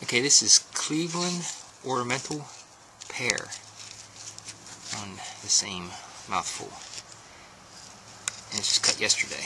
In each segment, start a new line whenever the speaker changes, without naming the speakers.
Okay, this is Cleveland Ornamental Pear on the same mouthful. And it's just cut yesterday.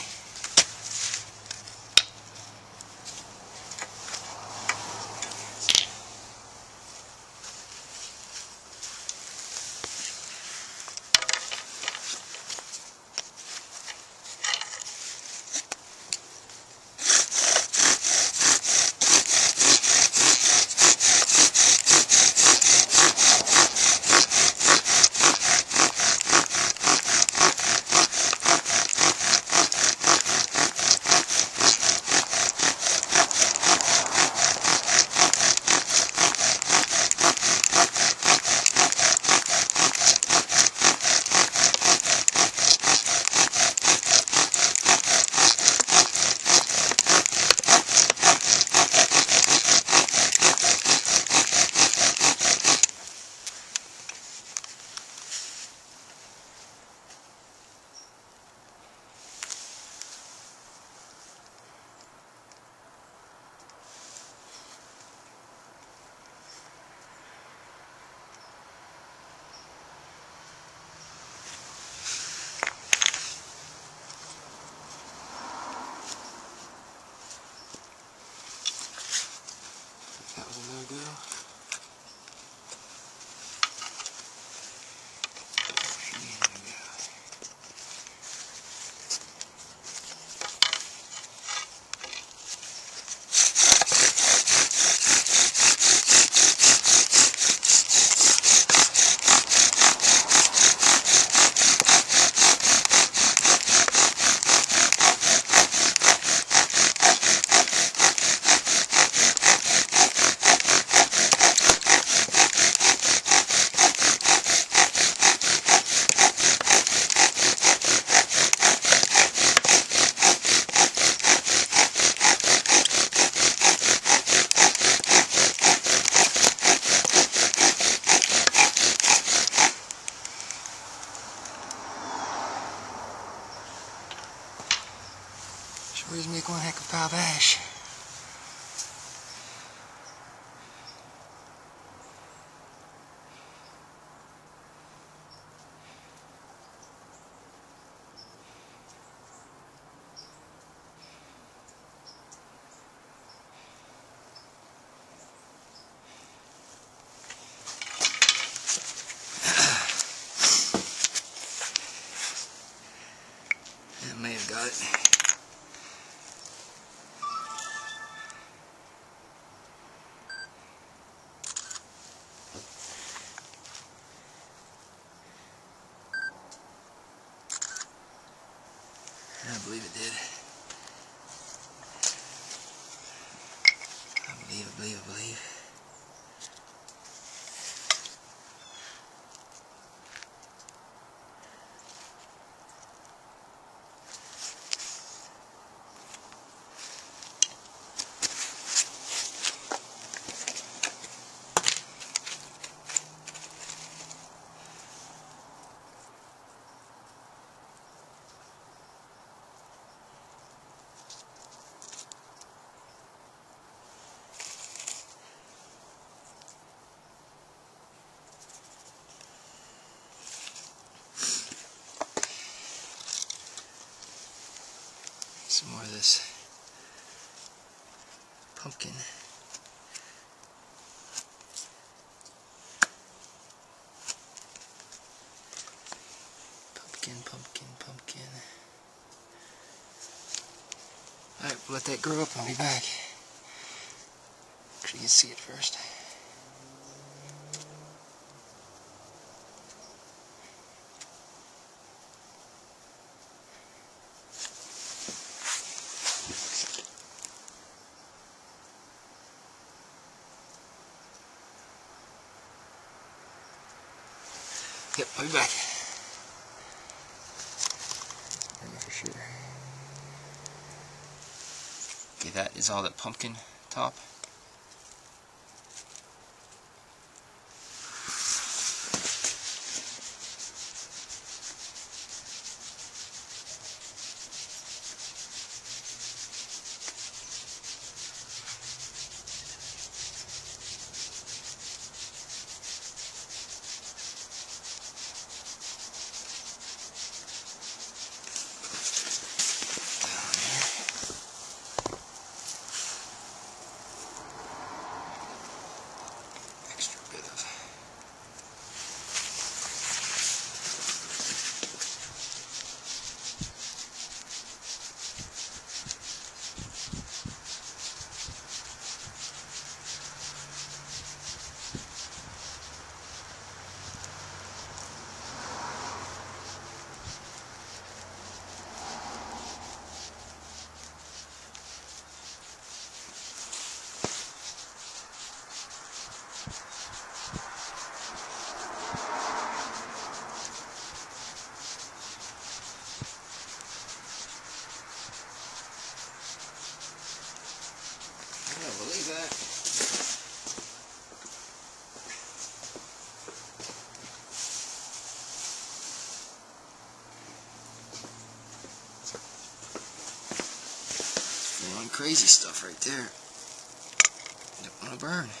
That was a no-go. Sure is make one heck of a pile of ash. That may have got it. I believe it did. I believe. Some more of this pumpkin. Pumpkin. Alright, we'll let that grow up and I'll be back. Make sure you can see it first. Yep, I'll be back. I know for sure. Okay, that is all that pumpkin top. gonna believe that. Full-on crazy stuff right there. Don't want to burn.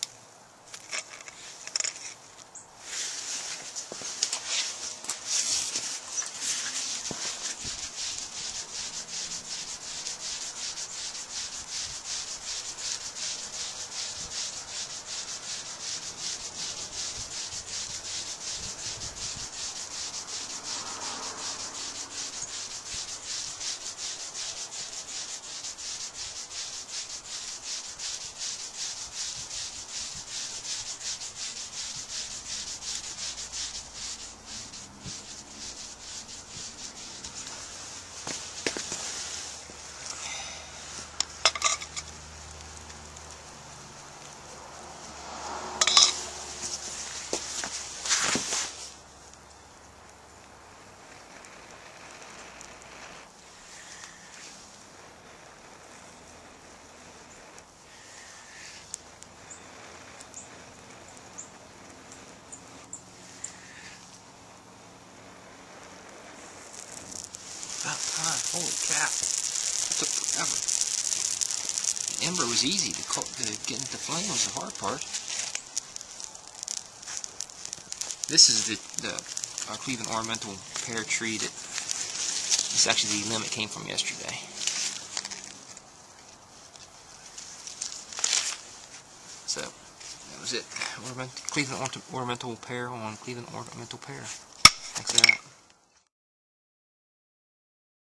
About time. Holy cow. It took forever. The ember was easy. To get into the flame was the hard part. This is the Cleveland ornamental pear tree that this actually the limb it came from yesterday. So that was it. Cleveland ornamental pear on Cleveland ornamental pear. Thanks for that.